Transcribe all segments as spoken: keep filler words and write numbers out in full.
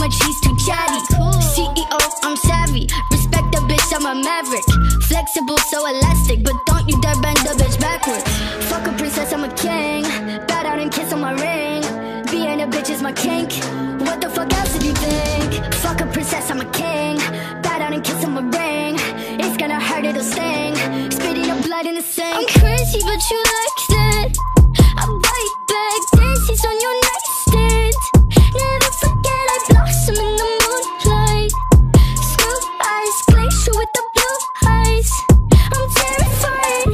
my cheese too chatty. C E O, I'm savvy. Respect the bitch, I'm a maverick. Flexible, so elastic, but don't you dare bend the bitch backwards. Fuck a princess, I'm a king. Bow down and kiss on my ring. Being a bitch is my kink. What the fuck else did you think? Fuck a princess, I'm a king. Bow down and kiss on my ring. It's gonna hurt, it'll sting. Spitting up blood in the sink. I'm crazy, but you liked it. I bite back, dances on your nightstand. Never forget I blossom in the moonlight. Screw eyes, glacier with the blue eyes. I'm terrified.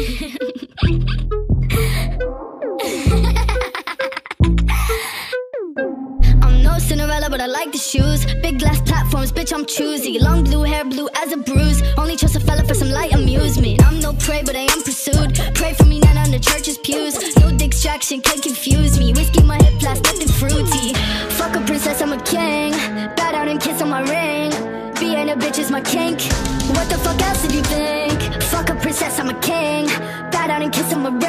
I'm no Cinderella, but I like the shoes. Big glass platforms, bitch, I'm choosy. Long blue hair, blue as a bruise. Only trust a fella for some light amusement. I'm no prey, but I am pursued. Pray for me, not on the church's pews. No distraction can confuse me. Whiskey, my hip, blast, nothing fruity. Fuck a princess, I'm a king. Bow down and kiss on my ring. Being a bitch is my kink. What the fuck else did you think? Fuck a princess, I'm a king. Bow down and kiss on my ring.